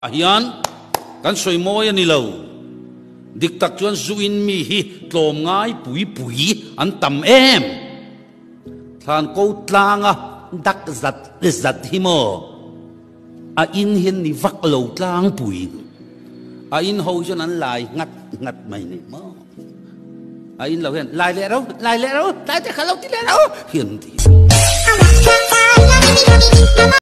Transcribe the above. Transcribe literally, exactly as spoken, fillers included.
hian kan soi moi ani lo dik tak chuan zuin mi hi tlom ngai pui pui an tam em than ko tlanga dak zat zat hi mo a in hian ni vak lo tlang pui a in ho chuan an lai ngat ngat mai ni mo a in lo hian lai le ro lai le ro lai te khalo ti le ro hian ti